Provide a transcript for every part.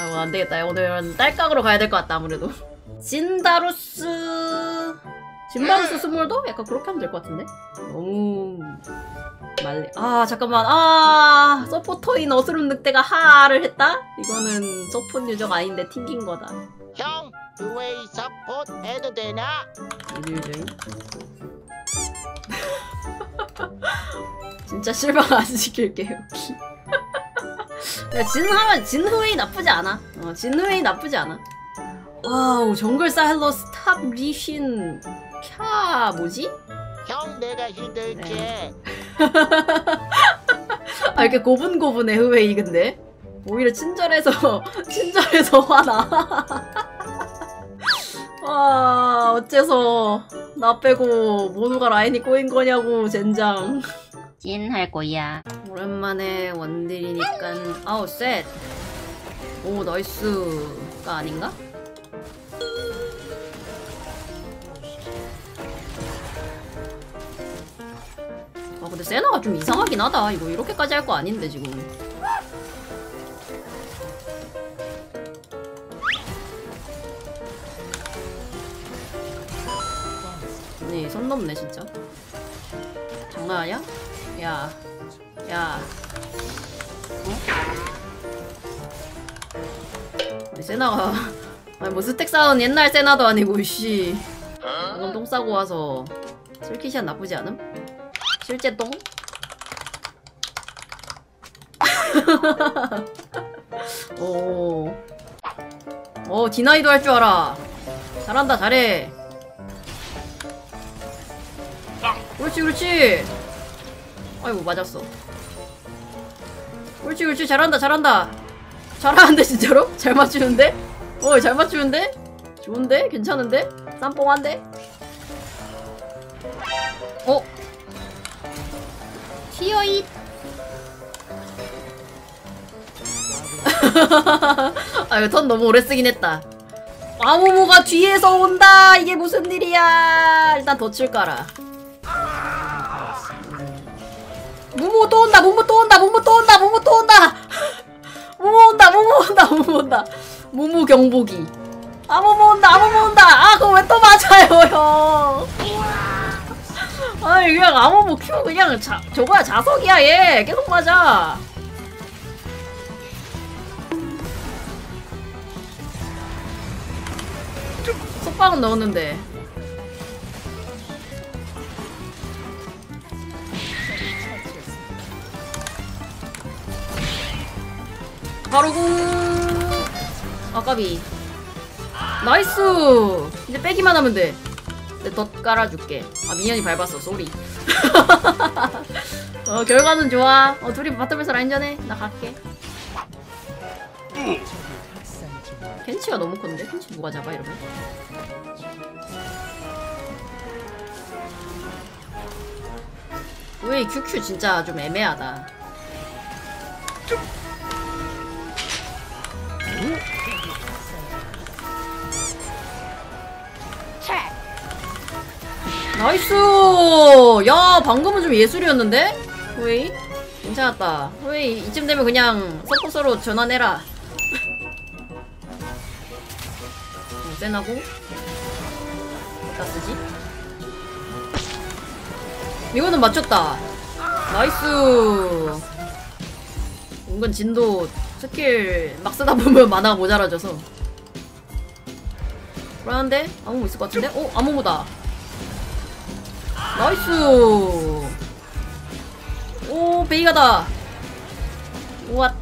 아이고 안되겠다. 오늘은 딸깍으로 가야 될 것 같다 아무래도. 진다루스 스몰도? 약간 그렇게 하면 될 것 같은데? 너무 말리. 아 잠깐만. 서포터인 어스름 늑대가 하를 했다? 이거는 서폿 유저가 아닌데 튕긴 거다. 형, 두웨이 서폿 해도 되나? 이들저인. 진짜 실망 안 시킬게요. 야, 진후웨이 나쁘지 않아. 진후웨이 나쁘지 않아. 와우, 정글 사일러스 탑 리신 캬 뭐지? 형, 내가 힘들게. 네. 아 이렇게 고분고분해 후웨이. 근데 오히려 친절해서 화나. 와 어째서 나 빼고 모두가 라인이 꼬인 거냐고 젠장. 찐 할 거야. 오랜만에 원딜이니까 아우 셋. 오 나이스가 아닌가? 아 근데 세나가 좀 이상하긴 하다. 이거 이렇게까지 할 거 아닌데 지금. 네, 선 넘네 진짜. 장난 아니야? 야. 아니, 세나가 아니 뭐 스택 쌓은 옛날 세나도 아니고 씨. 방금 똥 싸고 와서 슬키시안 나쁘지 않음? 실제 똥? 오 디나이도 할 줄 알아. 잘한다 잘해. 그렇지. 아이고 맞았어. 그렇지 잘한다. 잘하는데 진짜로? 잘 맞추는데? 잘 맞추는데? 좋은데? 괜찮은데? 쌈뽕한데? 티어잇. 아 이거 턴 너무 오래 쓰긴 했다. 아무모가 뒤에서 온다. 이게 무슨 일이야. 일단 덫을 깔아. 무모 또 온다. 무모 경보기. 무모 온다. 그거 왜 또 맞아요, 형. 아니 그냥 아무모 큐 그냥 저거야 자석이야 얘. 계속 맞아. 속박은 넣었는데. 바로 아까비. 나이스. 이제 빼기만 하면 돼. 내 덧 깔아줄게. 미니언이 밟았어. 쏘리. 결과는 좋아. 둘이 바텀에서 라인전해. 나 갈게. 켄치가 너무 큰데? 켄치 누가 잡아 이러면? 왜 QQ 진짜 좀 애매하다. 나이스! 야 방금은 좀 예술이었는데? 후웨이? 괜찮았다. 후웨이 이쯤 되면 그냥 서포서로 전환해라. 세나고 어디다 쓰지? 이거는 맞췄다. 나이스. 은근 진도 스킬 막 쓰다 보면 만화가 모자라져서. 불안한데? 아무모 있을 것 같은데? 아무모다. 나이스. 오 베이가다. 우왓.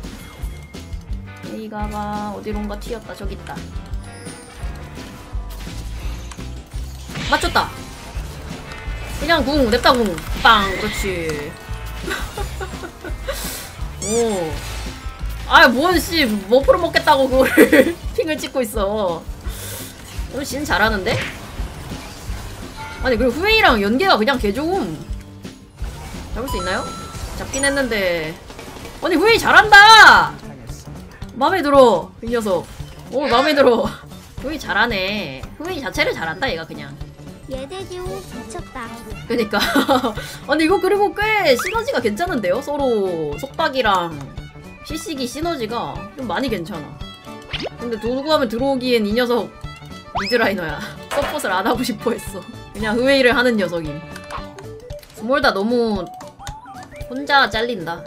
베이가가 어디론가 튀었다. 저기 있다. 맞췄다. 그냥 궁 냅다 궁 빵. 그렇지. 뭔씨 머프로 먹겠다고 그거를 핑을 찍고 있어. 신 잘하는데? 아니 그리고 후웨이랑 연계가 그냥 개좋음. 잡을 수 있나요? 잡긴 했는데. 아니 후웨이 잘한다. 맘에 들어 이 녀석. 맘에 들어. 후웨이 잘하네. 후웨이 자체를 잘한다 얘가 그냥. 예대기호 미쳤다. 그니까. 아니 이거 그리고 꽤 시너지가 괜찮은데요? 서로 속박이랑 CC기 시너지가 좀 많이 괜찮아. 근데 도구하면 들어오기엔 이 녀석 미드라이너야. 서폿을 안 하고 싶어 했어. 그냥 후웨이를 하는 녀석임. 스몰다 너무 혼자 잘린다.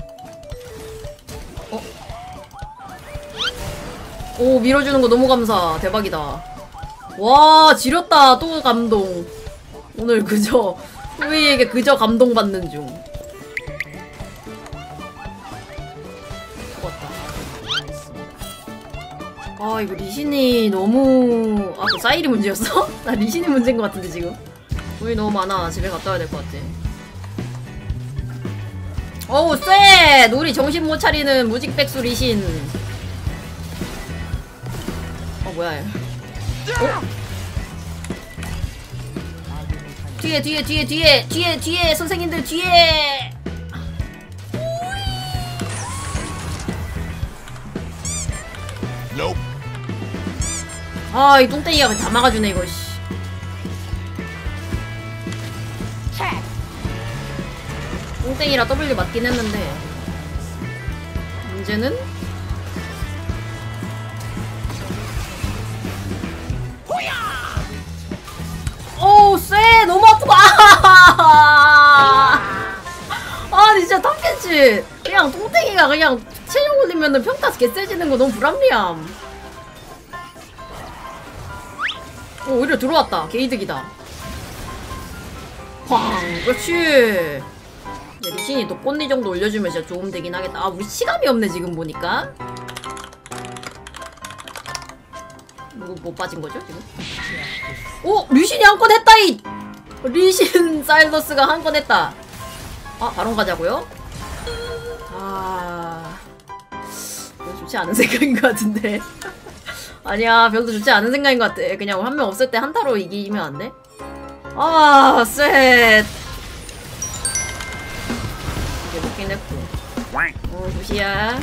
오, 밀어주는 거 너무 감사. 대박이다. 와, 지렸다. 또 감동. 오늘 그저 후웨이에게 그저 감동받는 중. 죽었다. 아, 이거 리신이 너무... 아, 그 사일이 문제였어? 나 리신이 문제인 것 같은데 지금. 돈이 너무 많아. 집에 갔다 와야 될 것 같아. 어우, 쎄! 놀이 정신 못 차리는 무직백수 리신. 뭐야 얘. 뒤에 선생님들 뒤에. 아, 이 똥땡이가 다 막아주네 이거. 씨. 똥땡이라 W 맞긴 했는데 문제는 오우, 쎄! 너무 아프고, 아, 진짜 탐켄치! 그냥 똥땡이가 그냥 체력 올리면은 평타 개세지는 거 너무 불합리함. 오, 오히려 들어왔다. 개이득이다. 쾅! 그렇지! 이제 리신이 독꽃니 정도 올려주면 진짜 도움 되긴 하겠다. 아, 우리 시감이 없네, 지금 보니까. 뭐 빠진 거죠, 지금? 오! 리신이 한 건 했다, 이! 리신 사일러스가 한 건 했다. 아, 바론 가자고요? 아... 별로 좋지 않은 생각인 것 같은데. 아니야, 별로 좋지 않은 생각인 것 같아. 그냥 한 명 없을 때 한타로 이기면 안 돼? 아, 쎄. 이게 먹긴 했고. 무시야.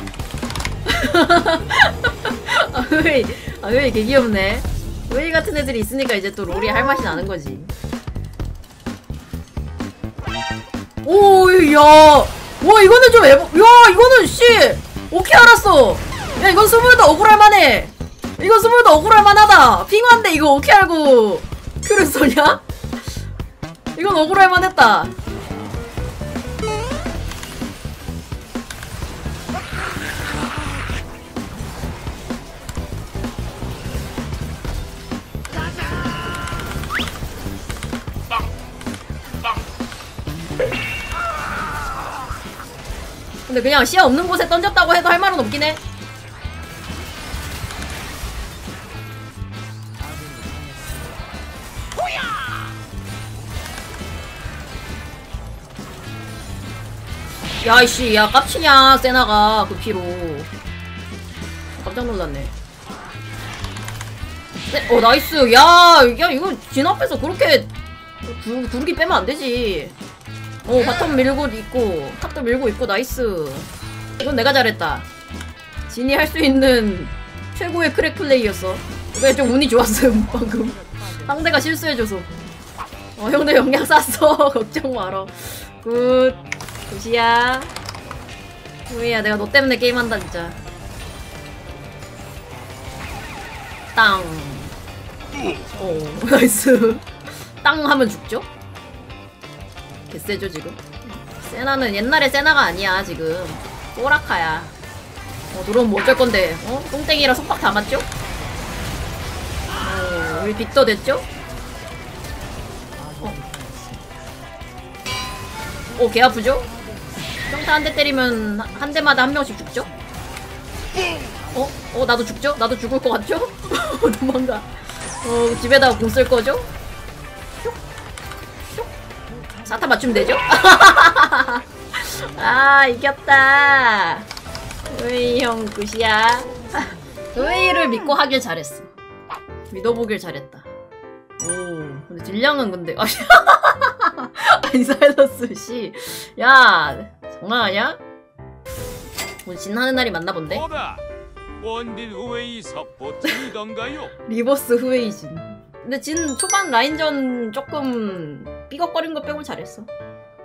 아, 왜 개 귀엽네. 웨이 같은 애들이 있으니까 이제 또 롤이 할 맛이 나는 거지. 오, 야. 와, 이거는 좀 야, 이거는 씨. 오케이, 알았어. 야, 이건 스물도 억울할 만해. 이건 스물도 억울할 만하다. 핑화인데 이거 오케이 알고 큐를 쏘냐? 이건 억울할 만했다. 근데 그냥 시야 없는 곳에 던졌다고 해도 할 말은 없긴 해. 야이씨, 야 깝치냐 세나가 그 피로. 깜짝 놀랐네. 나이스. 야 이거 진 앞에서 그렇게 두르기 빼면 안 되지. 바텀 밀고 있고 탑도 밀고 있고. 나이스. 이건 내가 잘했다. 진이 할 수 있는 최고의 크랙 플레이였어. 왜 좀 운이 좋았음 방금. 상대가 실수해줘서. 형들 영양 쌌어. 걱정 마라. 굿. 굿이야. 후이야, 내가 너 때문에 게임한다 진짜. 땅. 오, 나이스. 땅 하면 죽죠? 개쎄죠 지금? 세나는 옛날에 세나가 아니야 지금. 꼬라카야. 들어오면 어쩔 건데. 똥땡이라 속박 다 맞죠? 우리 빅터 됐죠? 개 아프죠? 평타 한 대 때리면 한 대마다 한 명씩 죽죠? 나도 죽죠? 나도 죽을 것 같죠? 도망가. 집에다가 공 쓸 거죠? 사타 맞추면 되죠? 아, 이겼다. 으이, 형, 굿이야. 으이를 믿고 하길 잘했어. 믿어보길 잘했다. 오, 근데 딜량은 근데. 아니, 사일러스 씨. 야, 장난하냐? 뭐 진하는 날이 맞나 본데? 원딜 후웨이 서포트이던가요? 리버스 후웨이진. 근데 진 초반 라인전 조금 삐걱거린 거 빼고 잘했어.